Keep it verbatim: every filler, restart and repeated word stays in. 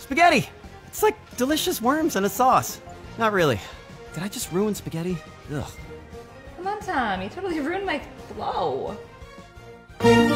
Spaghetti! It's like delicious worms in a sauce. Not really. Did I just ruin spaghetti? Ugh. Come on, Tom. You totally ruined my flow.